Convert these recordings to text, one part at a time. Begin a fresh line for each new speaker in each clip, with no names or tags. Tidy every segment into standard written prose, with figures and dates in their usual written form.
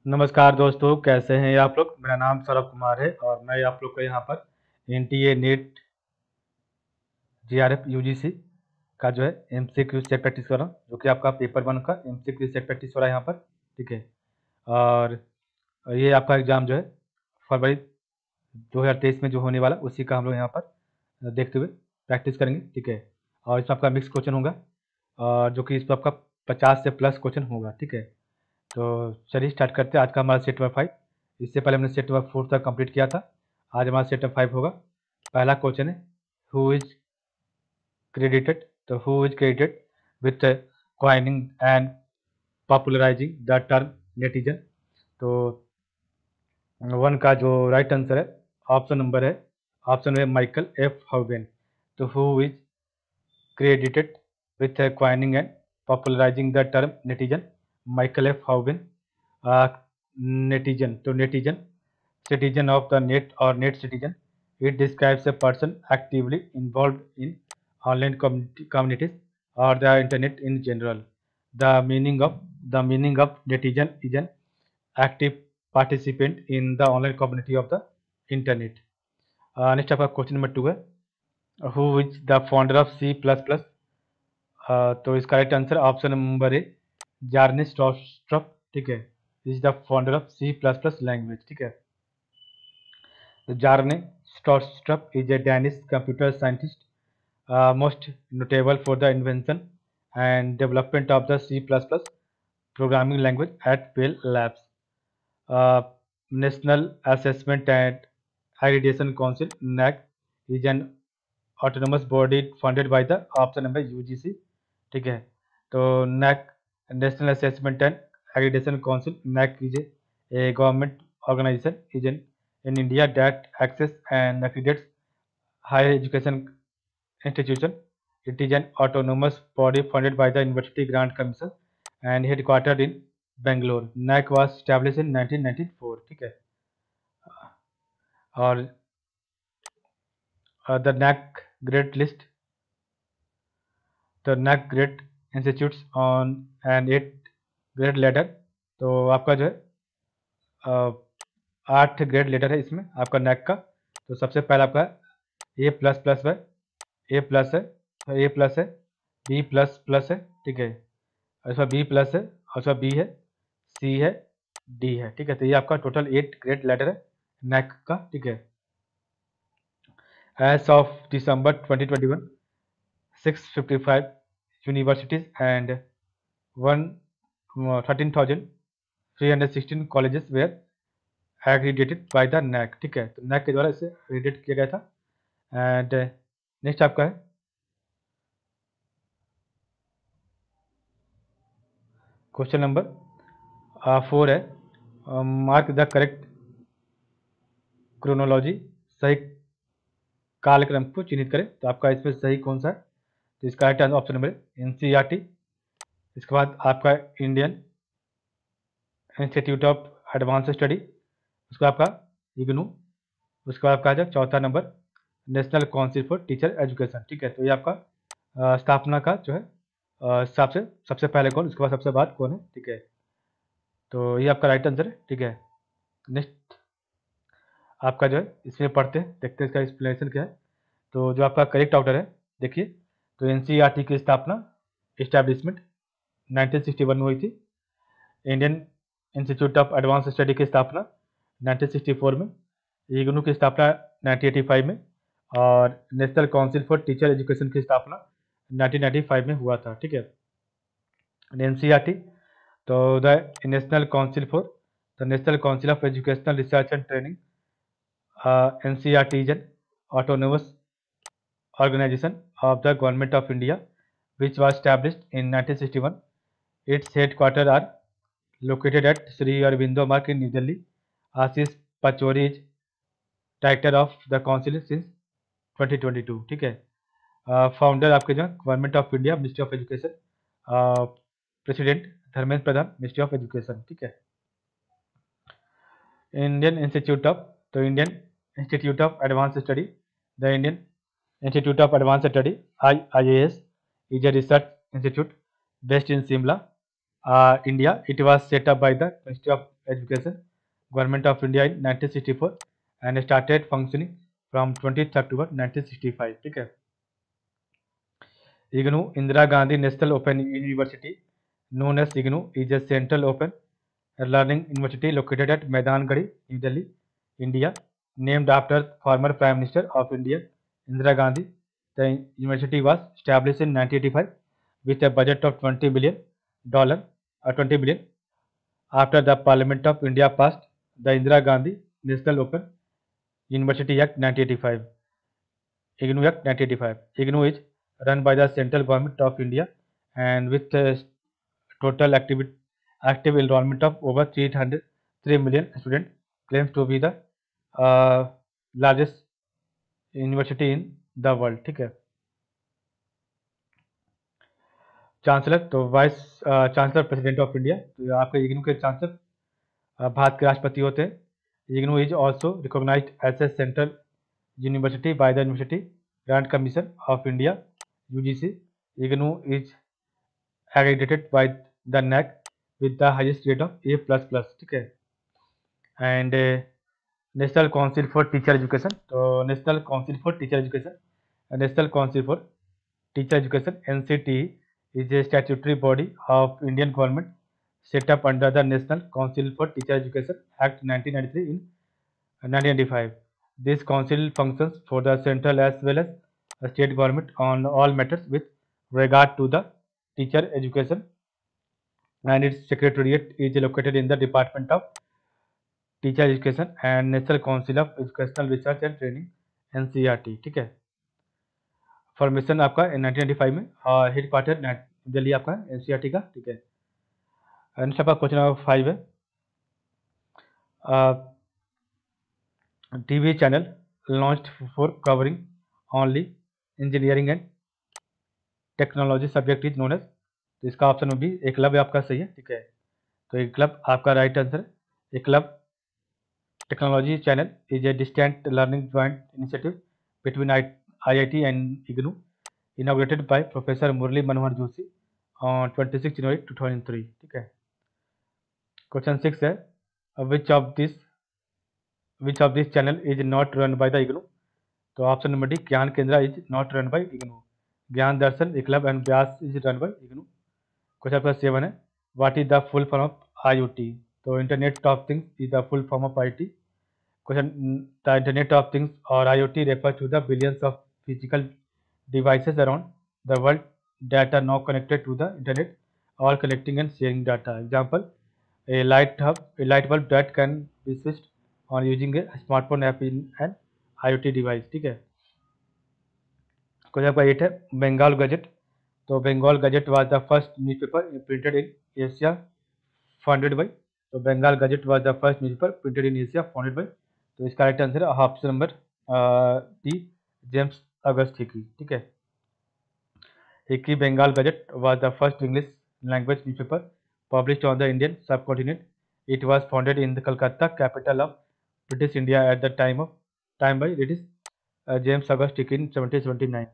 नमस्कार दोस्तों, कैसे हैं आप लोग। मेरा नाम सौरभ कुमार है और मैं आप लोग को यहाँ पर एनटीए नेट जीआरएफ यूजीसी का जो है एमसीक्यू से प्रैक्टिस कर रहा हूँ, जो कि आपका पेपर 1 का एमसीक्यू से प्रैक्टिस हो रहा है यहाँ पर। ठीक है। और ये आपका एग्ज़ाम जो है फरवरी 2023 में जो होने वाला, उसी का हम लोग यहाँ पर देखते हुए प्रैक्टिस करेंगे। ठीक है। और इसमें आपका मिक्स क्वेश्चन होगा, और जो कि इस पर आपका 50 से प्लस क्वेश्चन होगा। ठीक है। तो चलिए स्टार्ट करते हैं। आज का हमारा सेट नंबर 5। इससे पहले हमने सेट नंबर 4 तक कंप्लीट किया था। आज हमारा सेट नंबर 5 होगा। पहला क्वेश्चन है, हु इज क्रेडिटेड। तो who is credited with coining and popularising the term netizen. तो 1 का जो राइट आंसर है, ऑप्शन है माइकल एफ हाउबेन। तो who is credited with coining and popularizing the term netizen, Michael F. Houben. Netizen, तो netizen, citizen of the net or net citizen. It describes a person actively involved in online communities or the internet in general. The meaning of netizen is an active participant in the online community of the internet. Next आपका question number 2 है, who is the founder of C++। तो इसका right answer option number A, Bjarne Stroustrup. ठीक है। Is the founder of C++ language. ठीक है। तो Bjarne Stroustrup is a Danish computer scientist, most notable for the invention and development of the C++ programming language at Bell Labs. National Assessment and Accreditation Council NAAC is an autonomous body funded by the option number UGC। ठीक है। तो NAAC, National Assessment and Accreditation Council, NAAC is a government organization is in India that access and accredits higher education institution. It is an autonomous body funded by the University Grant Commission and headquartered in Bangalore. NAAC was established in 1994। ठीक है। और the NAAC grade list, the NAAC grade institutes on an 8 grade ladder। तो आपका जो है 8 grade letter है इसमें आपका NAAC का। तो सबसे पहला आपका A++ है, A प्लस है, A प्लस है, B++ है। ठीक है। और इसमें B+ है, और इसमें B है, C है, D है। ठीक है। तो ये आपका टोटल 8 ग्रेड लेटर है NAAC का। ठीक है। As of December 2021, 655 universities and 13,316 colleges were accredited by the NAAC। ठीक है। तो NAAC के द्वारा इसे एग्रीडेट किया गया था। एंड नेक्स्ट आपका है क्वेश्चन नंबर 4 है, मार्क द करेक्ट क्रोनोलॉजी। सही कालक्रम को चिन्हित करें। तो आपका इसमें सही कौन सा है। तो इसका राइट ऑप्शन नंबर NCERT। इसके बाद आपका Indian Institute of Advance Study, उसका आपका IGNOU। उसके बाद आपका आ जाए चौथा नंबर National Council for Teacher Education. ठीक है। तो ये आपका स्थापना का जो है हिसाब से सबसे पहले कौन, उसके बाद सबसे बाद कौन है। ठीक है। तो ये आपका राइट आंसर है। ठीक है। नेक्स्ट आपका जो है इसमें पढ़ते हैं, देखते हैं इसका एक्सप्लेनेशन क्या है। तो जो आपका करेक्ट आउटर है, देखिए, तो NCERT की स्थापना इस्टेब्लिशमेंट 1961 में हुई थी। Indian Institute of Advance Study की स्थापना 1964 में, IGNOU की स्थापना 1985 में, और National Council for Teacher Education की स्थापना 1995 में हुआ था। ठीक है। NCERT, तो the National Council of Educational Research and Training, NCERT is an autonomous organization of the Government of India which was established in 1961. Its headquarters are located at Sri Aurobindo Marg in New Delhi. Ashish Pachori is director of the council since 2022। ठीक है। Founder आपके जो government of India, ministry of education, president Dharmendra Pradhan, ministry of education. ठीक है। Indian Institute of, तो Indian Institute of Advance Study, the Indian Institute of Advanced Study (IIAS) is a research institute based in Shimla. India. It was set up by the Ministry of Education, Government of India in 1964 and started functioning from 20th October 1965. ठीक है. IGNOU, Indira Gandhi National Open University, known as IGNOU, is a central open learning university located at Maidangari, New Delhi, India, named after former Prime Minister of India, Indira Gandhi. The university was established in 1985 with a budget of $20 billion, 20 billion. After the Parliament of India passed the Indira Gandhi National Open University Act 1985, IGNOU Act 1985. IGNOU is run by the central government of India and with a total active enrollment of over 3 million students, claims to be the uh, largest university in the world. ठीक है. Chancellor, तो vice chancellor president of India, तो आपके इग्नू के chancellor Bharat के राष्ट्रपति होते हैं. IGNOU is also recognised as a central university by the University Grant Commission of India UGC. IGNOU is accredited by the NAC with the highest grade of A++. ठीक है. And National Council for Teacher Education, तो National Council for Teacher Education NCTE is a statutory body of Indian government set up under the National Council for Teacher Education Act 1993 in 1995. This council functions for the central as well as state government on all matters with regard to the teacher education, and its secretariat is located in the Department of Teacher Education and National Council of Educational Research and Training NCERT. ठीक है. Formation आपका 1995 में, head quarter Delhi आपका NCERT का. ठीक है. Next आपका question number 5 है. TV channel launched for covering only engineering and technology subject is known as. तो इसका ऑप्शन में भी एकलव्य आपका सही है. ठीक है. तो एकलव्य आपका राइट आंसर है. Eklavya technology channel is a distant learning joint initiative between IIT and IGNOU, inaugurated by Professor Murali Manohar Joshi on 26 January 2003. ठीक है. क्वेश्चन 6 है. Which of this channel is not run by the IGNOU? तो option number D, Gyan Kendra is not run by IGNOU. Gyan Darshan, Eklavya and Vyas is run by IGNOU. Question number 7 है. What is the full form of IoT? तो internet of things is the full form of IoT. Question: the Internet of Things or IoT refers to the billions of physical devices around the world that are now connected to the Internet, all collecting and sharing data. Example: a light bulb that can be switched on using a smartphone app in an IoT device. ठीक है. Question number 8 है. Bengal gazette, तो Bengal gazette was the first newspaper printed in Asia founded by. तो Bengal gazette was the first newspaper printed in Asia founded by. तो इसका right answer है option number D, James August Hicky. ठीक है. Hicky Bengal gazette was the first English language newspaper published on the Indian subcontinent. It was founded in the Calcutta, capital of British India at the time by British James August Hicky in 1779.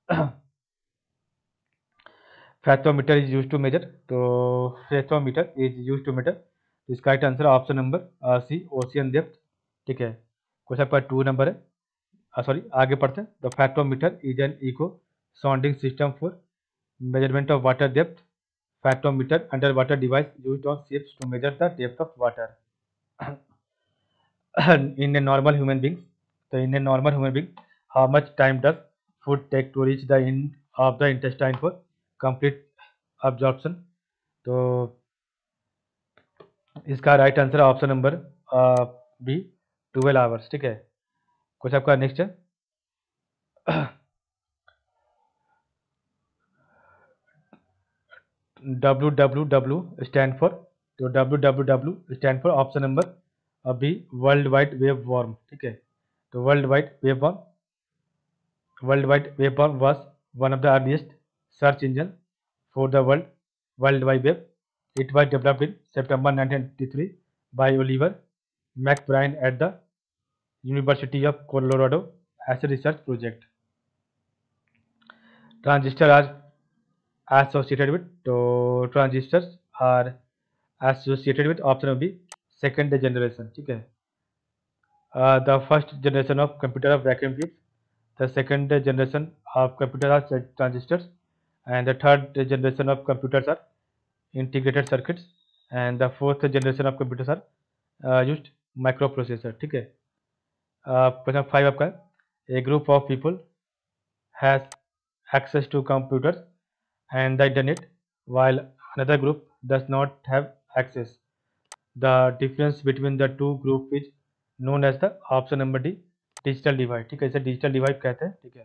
Fathometer is use to measure, तो fathometer is use to measure. इसका right answer option number C, ocean depth. ठीक है. Question पर 2 number है. Sorry, आगे पढ़ते हैं. The fathometer is an echo sounding system for measurement of water depth. Fathometer under water device used on ships to measure the depth of water. In a normal human being, तो in a normal human being how much time does food take to reach the end of the intestine for complete absorption. तो इसका right answer option number B, 12 hours. ठीक है. कुछ आपका next है. WWW stand for, तो WWW stand for option number B, World Wide Web Worm. ठीक है. तो World Wide Web Worm was one of the earliest search engine for the World Wide Web. It was developed in September 1983 by Oliver McBrien at the University of Colorado as a research project. Transistors are associated with, तो transistors are associated with option B second generation, ठीक है। The first generation of computer of vacuum tubes, the second generation of computers are transistors, and the third generation of computers are integrated circuits, and the fourth generation of computers are used microprocessor, ठीक है। Question 5 आपका, a group of people has access to computers and the internet while another group does not have access. The difference between the two group is known as the option number D digital divide, ठीक है। इसे digital divide कहते हैं, ठीक है।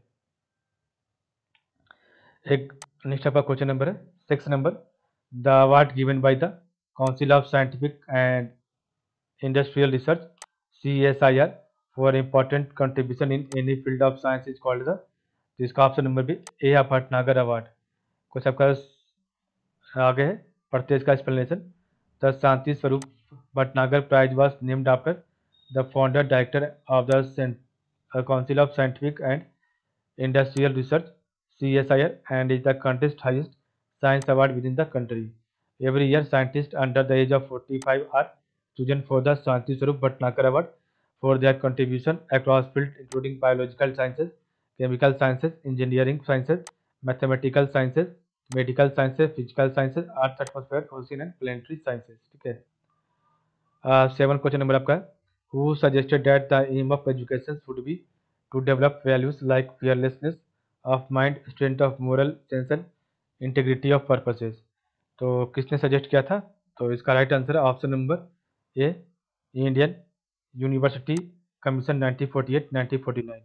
एक next आपका question number है 6 number, the award given by the Council of Scientific and Industrial Research CSIR for important contribution in any field of science is called the, जिसका ऑप्शन नंबर भी A है भटनागर अवार्ड। कुछ आपका आगे है, पढ़ते इसका explanation. The Shanti Swarup Bhatnagar prize was named after the founder director of the Council of Scientific and industrial research CSIR and is the country's highest science award within the country. Every year, scientists under the age of 45 are chosen for the Shanti Swarup Bhatnagar Award for their contribution across fields including biological sciences, chemical sciences, engineering sciences, mathematical sciences, medical sciences, physical sciences, earth, atmosphere, ocean and planetary sciences, ठीक है। 7 question number आपका, who suggested that the aim of education should be to develop values like fearlessness of mind, strength of moral sense and integrity of purposes। तो किसने suggest किया था? तो इसका right answer है option number A, Indian University Commission 1948-1949।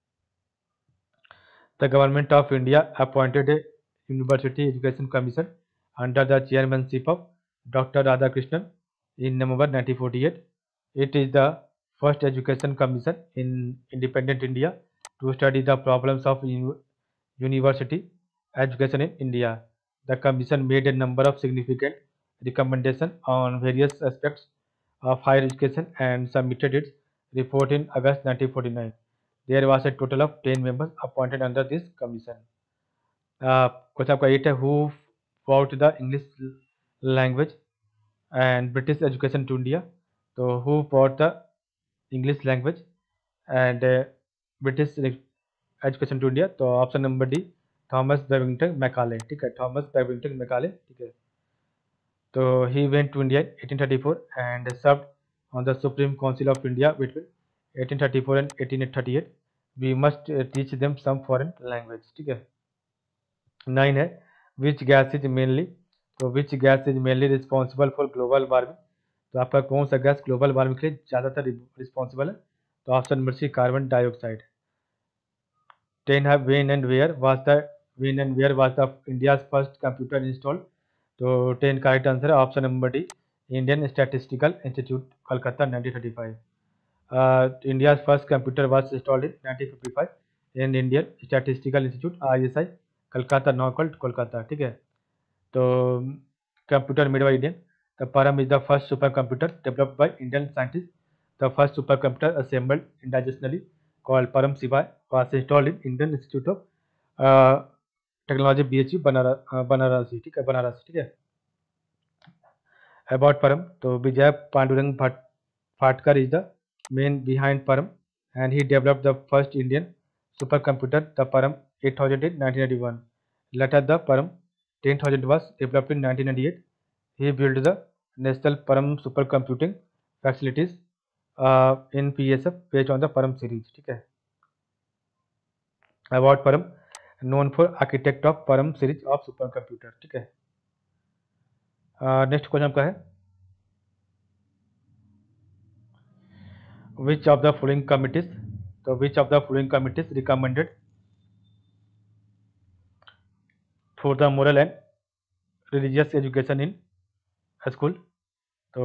The government of India appointed a university education commission under the chairmanship of Dr. Radhakrishnan in November 1948. It is the first education commission in independent India to study the problems of university education in India. The commission made a number of significant recommendations on various aspects of higher education and submitted its report in August 1949. There was a total of 10 members appointed under this commission. Question आपका 8 है, who brought the English language and British education to India? तो who brought the English language and British education to India? तो option number D, Thomas Babington Macaulay, ठीक है। Thomas Babington Macaulay, ठीक है। तो he went to India in 1834 and served on the Supreme Council of India between 1834 and 1838. We must teach them some foreign language, ठीक है। 9 है, which gas is mainly, तो which gas is mainly responsible for global warming? तो आपका कौन सा gas global warming के लिए ज़्यादातर रिस्पॉन्सिबल है? तो option number C, carbon dioxide. 10 है, when and where was the India's first computer installed? तो 10 का राइट आंसर है option number D, Indian Statistical Institute Calcutta 1935। India's first computer was installed in 1955 in Indian Statistical Institute ISI Calcutta, now called Kolkata, ठीक है। तो computer made by Indian, the Param is the first supercomputer developed by Indian scientist, the first supercomputer assembled indigenously called Param Shivay was installed in Indian Institute of Technology BHU बनारसी, ठीक है, बनारस, ठीक है। About Param, तो Vijay Pandurang Phatkar is the man behind Param and he developed the first Indian supercomputer the Param 8000 in 1981. Later the Param 10000 was developed in 1998. He built the National Param supercomputing facilities in PSF based on the Param series, ठीक है। Award Param known for architect of Param series of supercomputer, ठीक है। Next question आपका है, which of the following committees, तो which of the following committees recommended for the moral and religious education in school? तो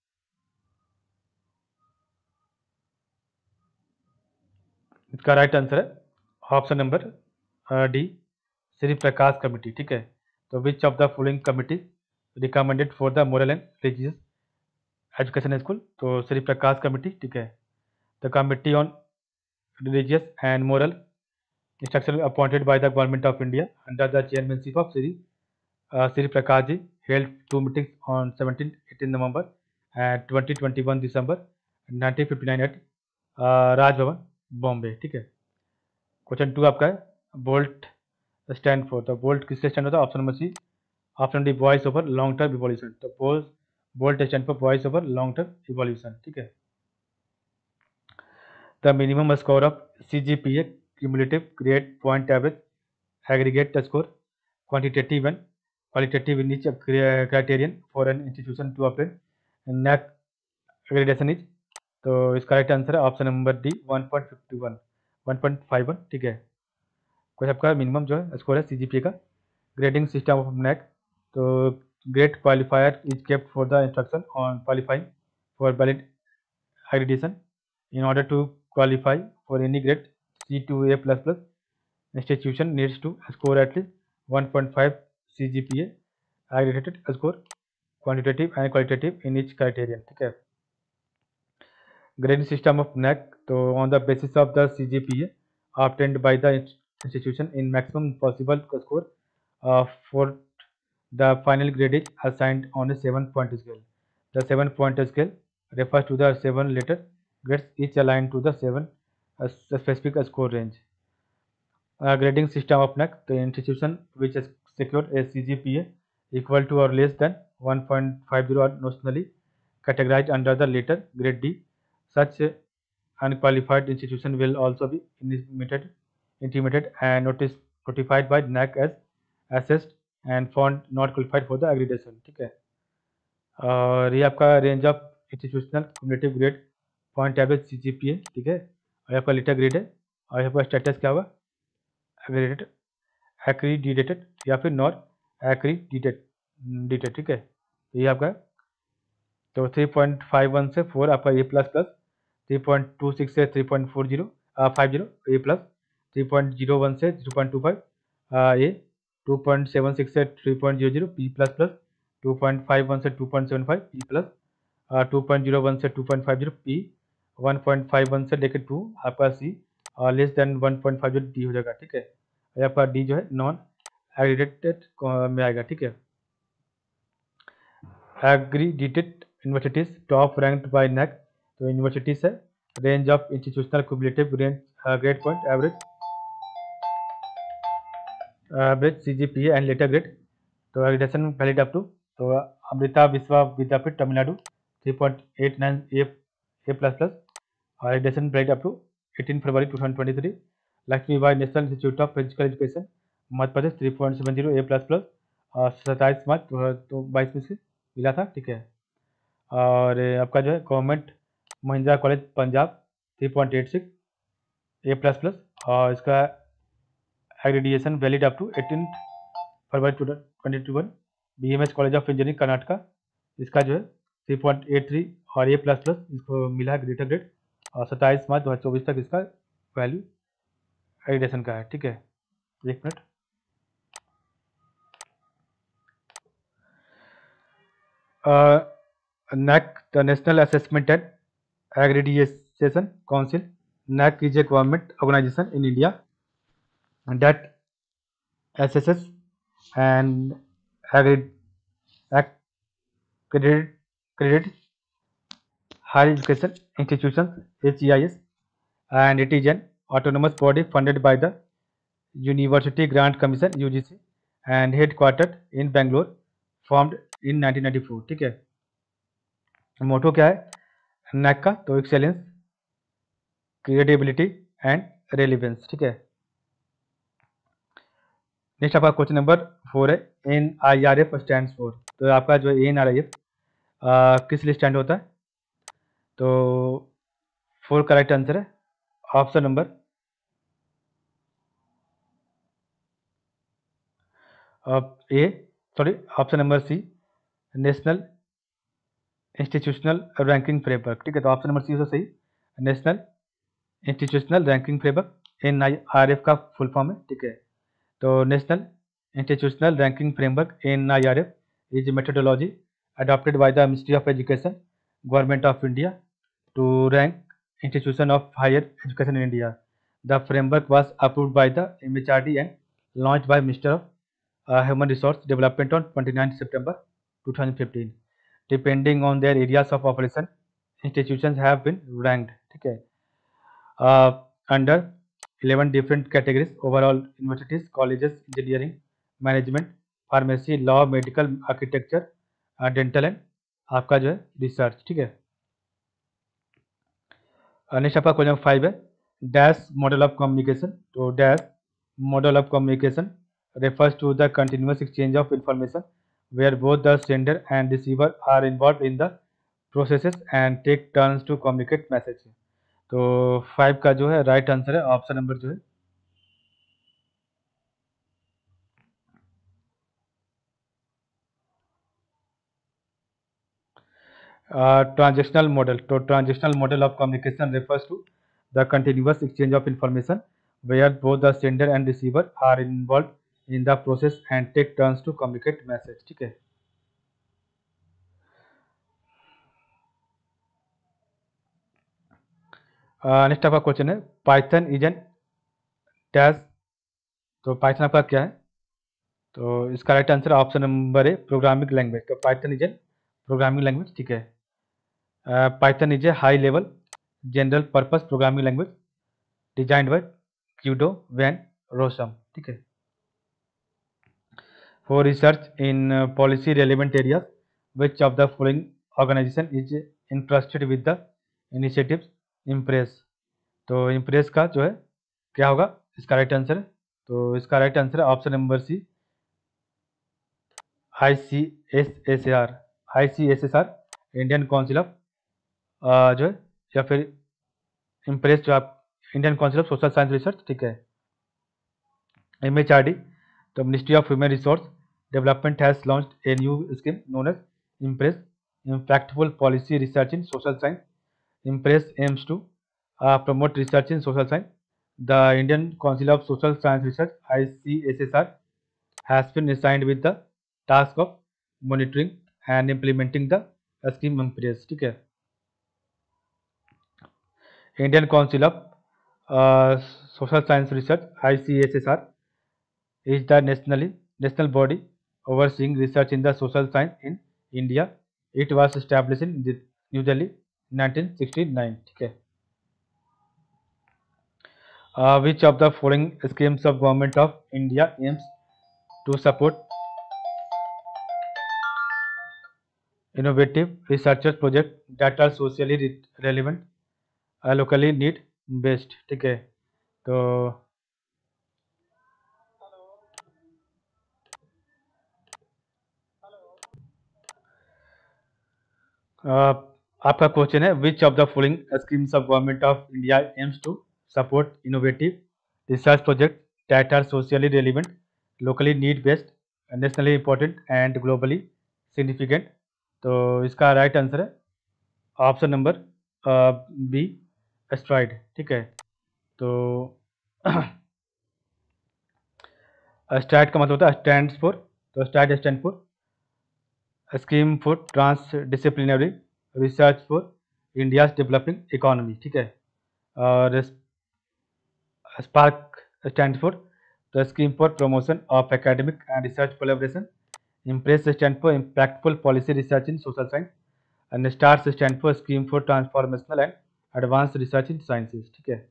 इसका right answer है option number D, Shri Prakash committee, ठीक है। तो which of the following committee recommended for the moral and religious education school? तो Shri Prakash committee, ठीक है। The committee on religious and moral instruction appointed by the government of India under the chairmanship of Shri Sri Prakash ji held 2 meetings on 17-18 November and 20-21 December 1959 at Raj Bhavan Bombay. ठीक है। Question 2 आपका है VoLTE stand for, तो VoLTE किससे stand होता है? Option number C, option D voice over long term evolution, तो VoLTE stand for voice over long term evolution. ठीक है। The minimum score of CGPA cumulative grade point average aggregate score quantitative and qualitative in each criterion for an institution to obtain NAAC accreditation is, तो इसका right answer है option number D 1.51। ठीक है। कोई आपका minimum जो है score है CGPA का। ग्रेडिंग सिस्टम ऑफ NAAC, तो grade qualifier is kept for the instruction on qualifying for valid accreditation. In order to qualify for any grade, C to A++ institution needs to score at least 1.5 CGPA aggregated score quantitative and qualitative in each criterion। ठीक है। grading system of NAAC, तो on the basis of the CGPA obtained by the institution in maximum possible score for the final grade is assigned on a 7-point scale. The 7-point scale refers to the 7 letter grades each aligned to the 7 specific score range. Grading system of NAAC, the institution which has secured a CGPA equal to or less than 1.50 are notionally categorized under the letter grade D. Such unqualified institution will also be intimated and notified by NAAC as assessed and found not qualified for the accreditation। ठीक है। और ये आपका range of institutional cumulative grade point average CGPA। ठीक है। और आपका letter grade है और आपका स्टेटस क्या हुआ? एक्रीडिटेड या फिर नॉट एक्रीडिटेड। ठीक है। तो ये आपका तो 3.51 से 4 आपका A++, 3.26 से 3.50 A+, 3.01 से 0.25 A, 2.76 से 3.00 B++, 2.51 से 2.75 B+, 2.01 से 2.50 P, 1.51 से लेकर 2 आपका C और लेस देन 1.50 D हो जाएगा। ठीक है। और आपका D जो है नॉन एग्रीडेटेड में आएगा। ठीक है। Accredited universities top ranked by NAAC, तो यूनिवर्सिटीज है range of institutional cumulative grade point average CGPA and letter grade, तो एग्रेडेशन वैलिड अप टू, तो अमृता विश्व विद्यापीठ तमिलनाडु 3.89 A++, और accreditation valid up to 18 February 2023। Laxmibai National Institute of Physical Education Madhya Pradesh 3.70 A++, और 27 मार्च 2022 में से मिला था। ठीक है। और आपका जो है government Mahindra college Punjab 3.86 A++, और इसका accreditation valid up to 18 February 2021। BMS college of engineering Karnataka, इसका जो है 3.83 और A++ इसको मिला है ग्रेटर ग्रेड, और 27 मार्च 2024 तक इसका वैल्यू एग्रेडेशन का है। ठीक है। एक minute. NAAC, the National Assessment and Accreditation Council. NAAC is a government organization in India that assesses and accredits higher education institutions (HEIS), and it is an autonomous body funded by the University Grant Commission (UGC) and headquartered in Bangalore, formed in 1994। ठीक है। मोटो क्या है NAAC का? तो excellence, credibility and relevance. ठीक है। Next आपका question number 4 है NIRF स्टैंड फॉर, तो आपका जो है NIRF किस लिए स्टैंड होता है? तो 4 करेक्ट आंसर है option number option number C, National Institutional Ranking Framework. ठीक है। तो ऑप्शन नंबर सी सही, National Institutional Ranking Framework NIRF का फुल फॉर्म है। ठीक है। तो National Institutional Ranking Framework NIRF is a methodology adopted by the Ministry of Education, Government of India to rank institutions of higher education in India. The framework was approved by the MHRD and launched by Minister of Human Resource Development on 29 September 2015. Depending on their areas of operation, institutions have been ranked. ठीक है, under 11 different categories overall: universities, colleges, engineering, management, pharmacy, law, medical, architecture, dental and आपका जो है research. ठीक है. Next आपका question 5 है, dash model of communication. तो dash model of communication refers to the continuous exchange of information where both the sender and receiver are involved in the processes and take turns to communicate message. तो 5 का जो है right answer है option number जो है transactional model. तो transactional model of communication refers to the continuous exchange of information where both the sender and receiver are involved in the process and take turns to communicate message. ठीक है. Next आपका question है, Python is an dash. तो Python आपका क्या है? तो इसका राइट आंसर ऑप्शन नंबर है प्रोग्रामिंग लैंग्वेज. तो Python is an programming language. ठीक है. Python is a high level general purpose programming language designed by Guido van Rossum. ठीक है. For research in policy relevant areas, which of the following organization is interested with the initiatives impress. तो impress का जो है क्या होगा इसका right answer है? तो इसका राइट आंसर है option number C ICSSR. ICSSR Indian council of जो है या फिर इम्प्रेस जो आप Indian council of social science research. ठीक है. MHRD, the Ministry of Human Resource Development has launched a new scheme known as IMPRESS, Impactful Policy Research in Social Science. IMPRESS aims to promote research in social science. The Indian Council of Social Science Research (ICSSR) has been assigned with the task of monitoring and implementing the scheme IMPRESS. ठीक है. Indian Council of Social Science Research (ICSSR) is the national body overseeing research in the social science in India. It was established in New Delhi 1969. ठीक है. Which of the following schemes of government of India aims to support innovative research projects that are socially relevant, locally need based. ठीक है. तो आपका question है, which of the following schemes of government of India aims to support innovative research project that are socially relevant, locally need based, nationally important and globally significant. तो इसका right answer है option number B STRIDE. ठीक है. तो STRIDE का मतलब होता है स्टैंड फॉर. तो STRIDE stand for scheme for trans disciplinary research for India's developing economy. ठीक है. और SPARC stand for the scheme for promotion of academic and research collaboration. IMPRESS stand for impactful policy research in social science. And STARS stand for scheme for transformational and advance research in sciences. ठीक है.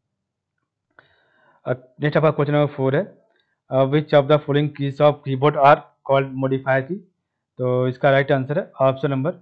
Next आपका question number 4 है, which of the following keys of keyboard are called modifier key. तो इसका right answer है option number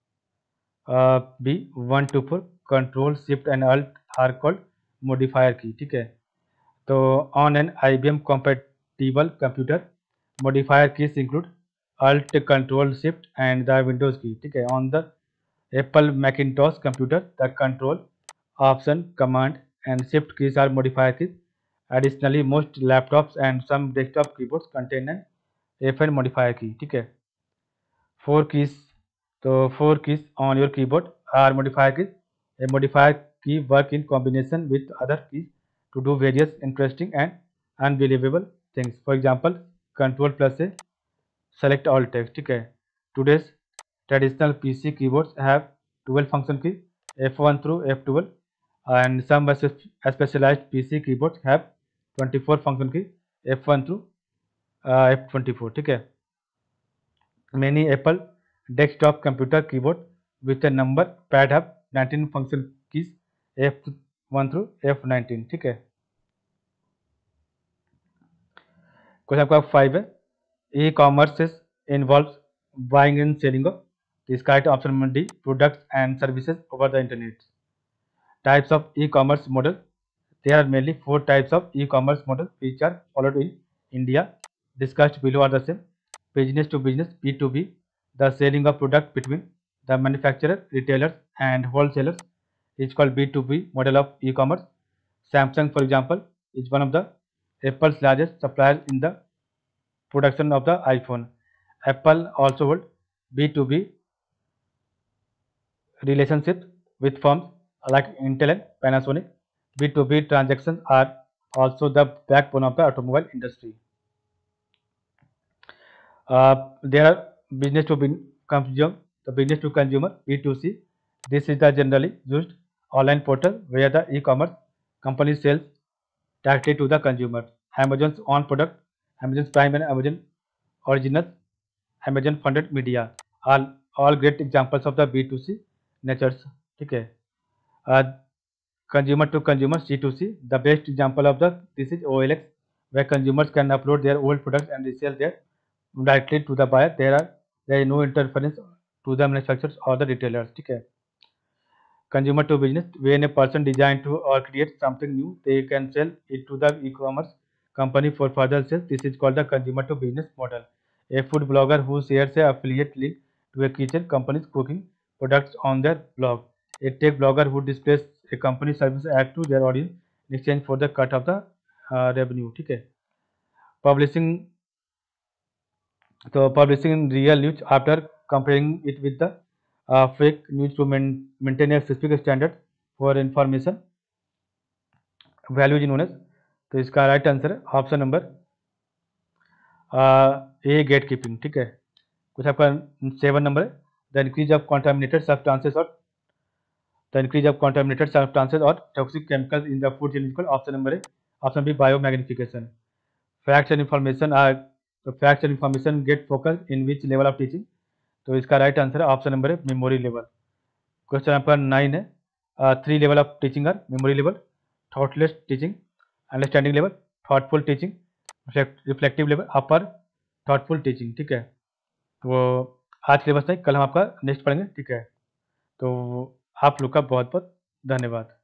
B 1 2 4. Control shift and alt are called modifier key. ठीक है. तो on an IBM compatible computer modifier keys include alt control shift and the windows key. ठीक है. on the Apple Macintosh computer the control option command and shift keys are modifier keys. Additionally most laptops and some desktop keyboards contain an FN modifier key. ठीक है. 4 keys. तो 4 keys on your keyboard are modifier keys. A modifier key work in combination with other keys to do various interesting and unbelievable things. For example, Control plus a select all text. ठीक है. Today's traditional PC keyboards have 12 function keys, F1 through F12, and some specialized PC keyboards have 24 function keys, F1 through F24, ठीक है। Many Apple desktop computer keyboard with a number pad have 19 function keys F1 through F19, ठीक है। Question आपका 5 है, e commerce involve buying and selling of, इसका right option number D, products and services over the internet. Types of e commerce model, there are mainly 4 types of e-commerce model which are followed in India. Discussed below are the same. Business to business, B2B, the selling of product between the manufacturer, retailers and wholesalers is called B2B model of e-commerce. Samsung, for example, is one of the Apple's largest suppliers in the production of the iPhone. Apple also hold B2B relationships with firms like Intel and Panasonic. B2B transactions are also the backbone of the automobile industry. There are business to consumer, the business to consumer B2C. This is the generally used online portal where the e-commerce company sells directly to the consumer. Amazon's own product, Amazon Prime and Amazon Originals, Amazon funded media are all great examples of the B2C natures. ठीक है। Consumer to consumer C2C. The best example of this is OLX, where consumers can upload their old products and resell them directly to the buyer. There is no interference to the manufacturers or the retailers. ठीक है। Consumer to business, when a person design to or create something new, they can sell it to the e-commerce company for further sales. This is called the consumer to business model. A food blogger who shares a affiliate link to a kitchen company's cooking products on their blog. A tech blogger who displays a company service ad to their audience in exchange for the cut of the revenue. ठीक है। Publishing, so publishing real news after comparing it with the fake news to maintain a specific standard for information value is known as, तो इसका right answer है option number A, gate keeping. ठीक है। कुछ आपका 7 number है, the increase of contaminated substances और toxic chemicals in the food chain is called, option number A, option B, biomagnification. Facts and information are, तो facts and information get focus in which level of teaching, तो इसका right answer है option number है, memory level. Question आपका 9 है, 3 level of teaching are memory level, thoughtless teaching, understanding level, thoughtful teaching, reflective level, upper thoughtful teaching. ठीक है। तो आज सिलेबस नहीं, कल हम आपका नेक्स्ट पढ़ेंगे। ठीक है। तो आप लोग का बहुत बहुत धन्यवाद।